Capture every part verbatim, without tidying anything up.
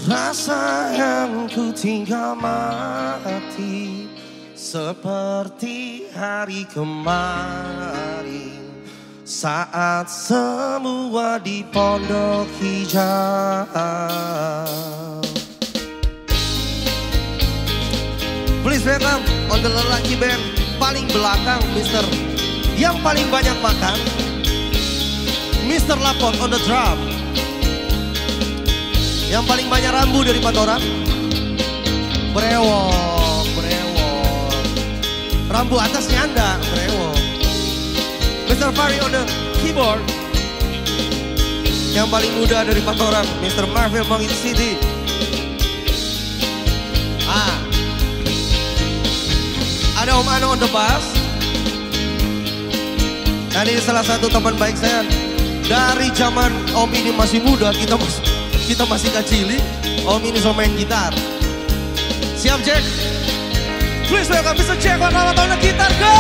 Rasa yang ku tinggal mati seperti hari kemarin saat semua di pondok hijau. Please welcome on the lelaki band paling belakang, Mister yang paling banyak makan, Mister Lapot on the drum. Yang paling banyak rambu dari empat orang, brewok, brewok. Rambu atasnya Anda, brewok. Mister Fari on the keyboard. Yang paling muda dari empat orang, Mister Marvel Mongin City. Ah, ada Om Ano on the bass. Dan ini salah satu teman baik saya. Dari zaman Om ini masih muda, kita masih kita masih kecil, Om ini so main gitar. Siap Jack? Please welcome Mister Jack on the gitar, go!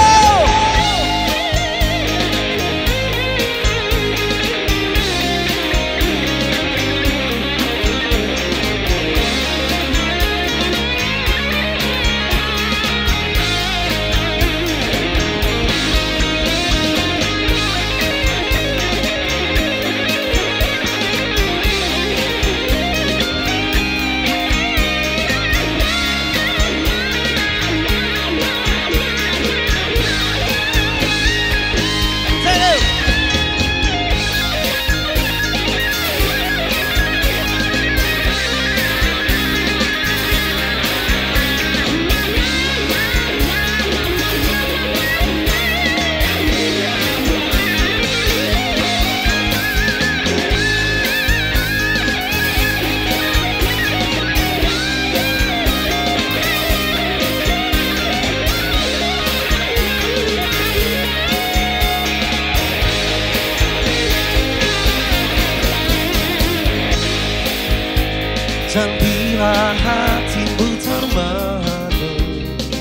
Dan bila hatimu termenung,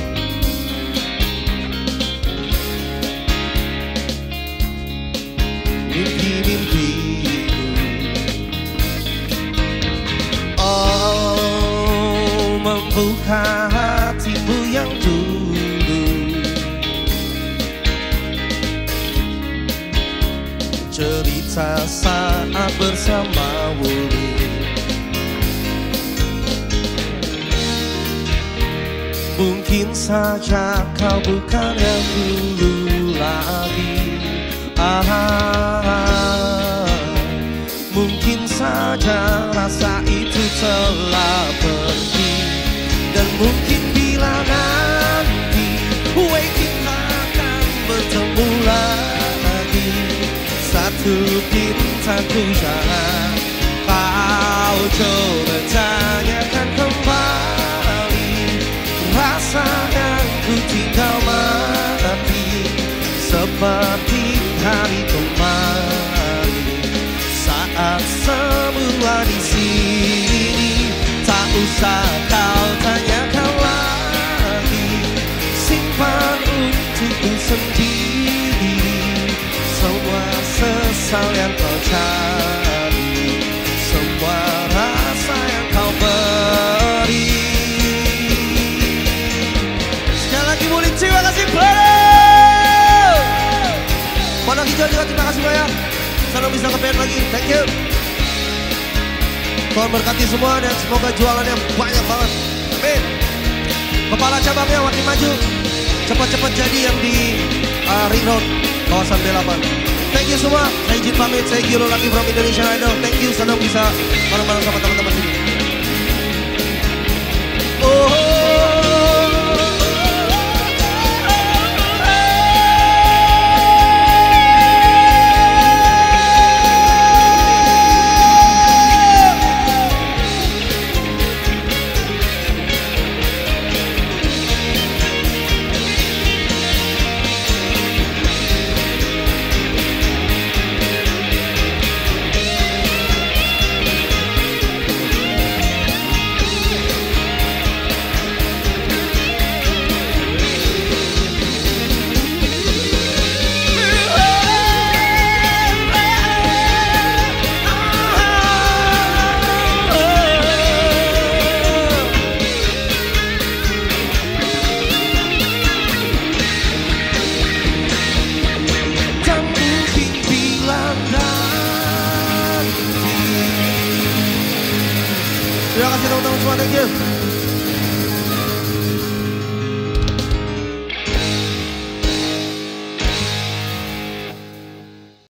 mimpi-mimpimu, oh membuka hatimu yang dulu, cerita saat bersama Wuli. Mungkin saja kau bukan yang dulu lagi. Ah, mungkin saja rasa itu telah pergi. Dan mungkin bila nanti we kita akan bertemu lagi, satu bintangku jangan kau coba tanyakan kembali. Rasa yang ku tinggal mati seperti hari kemarin saat semua di sini. Tak usah kau tanyakan lagi, simpan untukku sendiri semua sesal yang kau cari, semua rasa yang kau beri. Terima kasih brother. Pondok Hijau juga terima kasih banyak. Senang bisa nge-band lagi, thank you. Tuhan berkati semua dan semoga jualannya banyak banget. Amin. Kepala cabangnya makin maju, cepat-cepat jadi yang di uh, Ring Road, kawasan B delapan. Thank you semua, saya izin pamit, saya Gilo lagi from Indonesian Idol. Thank you, senang bisa bareng-bareng sama teman-teman sini. Oh. semua, thank you.